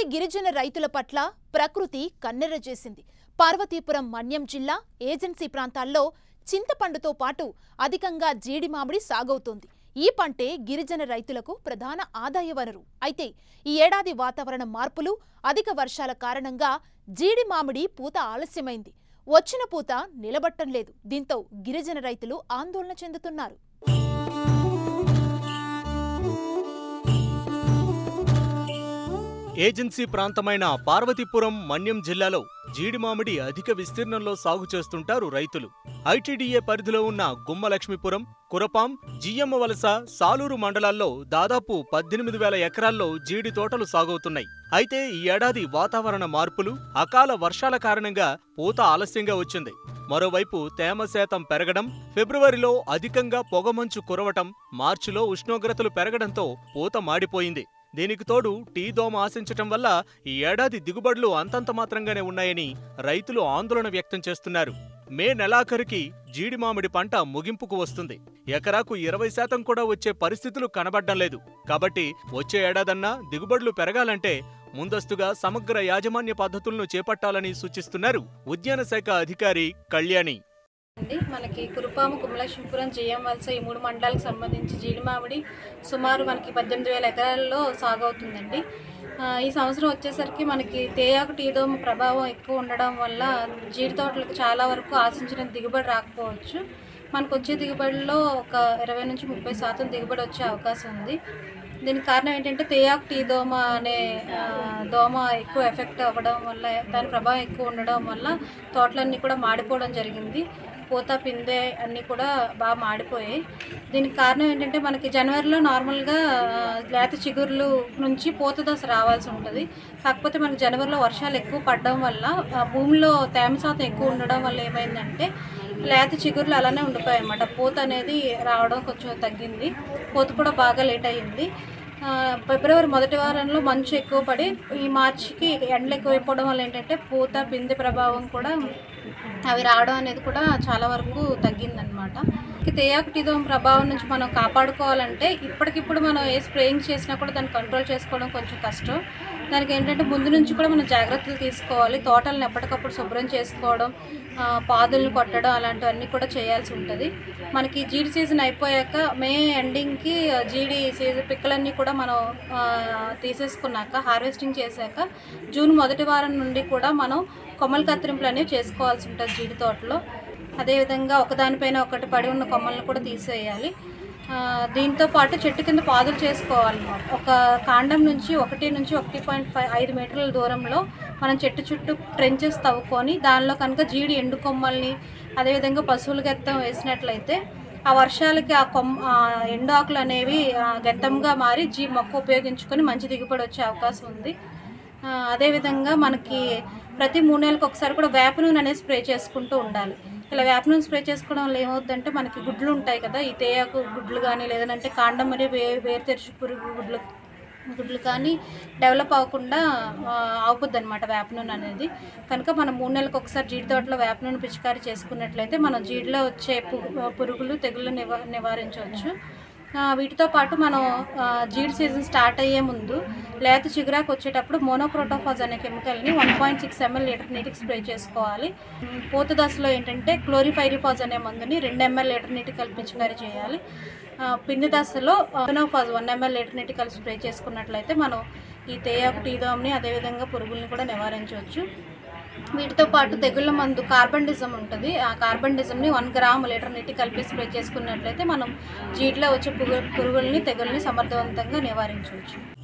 ఏడాది గిరిజన రైతుల పట్ల ప్రకృతి కన్నెర్ర చేసింది. పార్వతీపురం మన్యం జిల్లా ఏజెన్సీ ప్రాంతాల్లో చింతపండుతో పాటు అధికంగా జీడి మామిడి సాగవుతోంది. ఈ పంటే గిరిజన రైతులకు ప్రధాన ఆదాయ వనరు. అయితే ఈ ఏడాది వాతావరణ మార్పులు, అధిక వర్షాల కారణంగా జీడి మామిడి పూత ఆలస్యమైంది. వచ్చిన పూత నిలబట్టం లేదు. దీంతో గిరిజన రైతులు ఆందోళన చెందుతున్నారు. ఏజెన్సీ ప్రాంతమైన పార్వతీపురం మన్యం జిల్లాలో జీడి మామిడి అధిక విస్తీర్ణంలో సాగు చేస్తుంటారు రైతులు. ఐటీడీఏ పరిధిలో ఉన్న గుమ్మలక్ష్మీపురం, కురపాం, జియ్యమ్మ వలస, సాలూరు మండలాల్లో దాదాపు 18,000 ఎకరాల్లో జీడి తోటలు సాగవుతున్నాయి. అయితే ఈ ఏడాది వాతావరణ మార్పులు, అకాల వర్షాల కారణంగా పూత ఆలస్యంగా వచ్చింది. మరోవైపు తేమ శాతం పెరగడం, ఫిబ్రవరిలో అధికంగా పొగమంచు కురవటం, మార్చిలో ఉష్ణోగ్రతలు పెరగడంతో పూత మాడిపోయింది. దీనికి తోడు టీ దోమ ఆశించటం వల్ల ఈ ఏడాది దిగుబడులు అంతంత మాత్రంగానే ఉన్నాయని రైతులు ఆందోళన వ్యక్తం చేస్తున్నారు. మే నెలాఖరుకి జీడి మామిడి పంట ముగింపుకు వస్తుంది. ఎకరాకు 20% కూడా వచ్చే పరిస్థితులు కనబడ్డం లేదు. కాబట్టి వచ్చే ఏడాదన్నా దిగుబడులు పెరగాలంటే ముందస్తుగా సమగ్ర యాజమాన్య పద్ధతులను చేపట్టాలని సూచిస్తున్నారు ఉద్యాన శాఖ అధికారి కళ్యాణి. మనకి కురుపాము, గుమ్మలక్ష్మీపురం, జియ్యం వలస ఈ 3 మండలాలకు సంబంధించి జీడి మామిడి సుమారు మనకి 18,000 ఎకరాల్లో సాగవుతుందండి. ఈ సంవత్సరం వచ్చేసరికి మనకి తేయాకు టీదోమ ప్రభావం ఎక్కువ ఉండడం వల్ల జీడి తోటలకు చాలా వరకు ఆశించిన దిగుబడి రాకపోవచ్చు. మనకు వచ్చే దిగుబడిలో ఒక 20 నుంచి 30% దిగుబడి వచ్చే అవకాశం ఉంది. దీనికి కారణం ఏంటంటే తేయాకు టీదోమ అనే దోమ ఎక్కువ ఎఫెక్ట్ అవ్వడం వల్ల, దాని ప్రభావం ఎక్కువ ఉండడం వల్ల తోటలన్నీ కూడా మాడిపోవడం జరిగింది. పూత, పిందె అన్నీ కూడా బాగా మాడిపోయాయి. దీనికి కారణం ఏంటంటే మనకి జనవరిలో నార్మల్గా లేత చిగుర్లు నుంచి పూత దశ రావాల్సి ఉంటుంది. కాకపోతే మనకి జనవరిలో వర్షాలు ఎక్కువ పడడం వల్ల, భూమిలో తేమ శాతం ఎక్కువ ఉండడం వల్ల ఏమైందంటే లేత చిగుర్లు అలానే ఉండిపోయాయి అన్నమాట. పూత అనేది రావడం కొంచెం తగ్గింది. పూత కూడా బాగా లేట్ అయ్యింది. ఫిబ్రవరి మొదటి వారంలో మంచు ఎక్కువ పడి ఈ మార్చికి ఎండలు ఎక్కువైపోవడం వల్ల ఏంటంటే పూత, పిందె ప్రభావం కూడా అవి రావడం అనేది కూడా చాలా వరకు తగ్గిందనమాట. తేయాకు టీదోమ ప్రభావం నుంచి మనం కాపాడుకోవాలంటే ఇప్పటికిప్పుడు మనం ఏ స్ప్రేయింగ్ చేసినా కూడా దాన్ని కంట్రోల్ చేసుకోవడం కొంచెం కష్టం. దానికి ఏంటంటే ముందు నుంచి కూడా మనం జాగ్రత్తలు తీసుకోవాలి. తోటలను ఎప్పటికప్పుడు శుభ్రం చేసుకోవడం, పాదులను కొట్టడం అలాంటివన్నీ కూడా చేయాల్సి ఉంటుంది. మనకి జీడి సీజన్ అయిపోయాక మే ఎండింగ్కి జీడి సీజన్ పిక్కలన్నీ కూడా మనం తీసేసుకున్నాక, హార్వెస్టింగ్ చేశాక జూన్ మొదటి వారం నుండి కూడా మనం కొమ్మల కత్తిరింపులు అనేవి చేసుకోవాల్సి ఉంటుంది జీడి తోటలో. అదేవిధంగా ఒకదానిపైన ఒకటి పడి ఉన్న కొమ్మలను కూడా తీసేయాలి. దీంతో పాటు చెట్టు కింద పాదులు చేసుకోవాలన్నమాట. ఒక కాండం నుంచి 1 నుంచి 1.5 మీటర్ల దూరంలో మనం చెట్టు చుట్టూ ట్రెంచెస్ తవ్వుకొని దానిలో కనుక జీడి ఎండు కొమ్మల్ని, అదేవిధంగా పశువుల గెత్తం వేసినట్లయితే ఆ వర్షాలకి ఆ ఎండు ఆకులు అనేవి గెత్తంగా మారి మొక్క ఉపయోగించుకొని మంచి దిగుబడి వచ్చే అవకాశం ఉంది. అదేవిధంగా మనకి ప్రతి 3 నెలలకు ఒకసారి కూడా వేప నూనె అనేది స్ప్రే చేసుకుంటూ ఉండాలి. ఇలా వేప నూనె స్ప్రే చేసుకోవడం వల్ల ఏమవుతుందంటే మనకి గుడ్లు ఉంటాయి కదా, ఈ తేయాకు గుడ్లు కానీ లేదంటే కాండం మరియు వేరుతెరుచు పురుగు గుడ్లు కానీ డెవలప్ అవ్వకుండా ఆపుద్ది అనమాట వేప నూనె అనేది. కనుక మనం 3 నెలలకు ఒకసారి జీడి తోటలో వేప నూనె పిచికారీ చేసుకున్నట్లయితే మనం జీడిలో వచ్చే పురుగులు, తెగుళ్ళు నివారించవచ్చు. వీటితో పాటు మనం జీడి సీజన్ స్టార్ట్ అయ్యే ముందు లేత చిగురాకు వచ్చేటప్పుడు మోనోక్రోటోఫాజ్ అనే కెమికల్ని 1.6 ml లీటర్ నీటికి స్ప్రే చేసుకోవాలి. పూత దశలో ఏంటంటే క్లోరిఫైరిఫాజ్ అనే మందుని 2 ml లీటర్ నీటికి కలిపి పిచికారీ చేయాలి. పిండి దశలో ఫెనోఫాజ్ 1 ml లీటర్ నీటికి కలిపి స్ప్రే చేసుకున్నట్లయితే మనం ఈ తేయాకు టీదోమని, అదేవిధంగా పురుగుల్ని కూడా నివారించవచ్చు. వీటితో పాటు తెగుళ్ళ మందు కార్బండిజం ఉంటుంది. ఆ కార్బండిజంని 1 గ్రాము లీటర్ నీటి కలిపి స్ప్రే చేసుకున్నట్లయితే మనం జీడిలో వచ్చే పురుగుల్ని, తెగుల్ని సమర్థవంతంగా నివారించవచ్చు.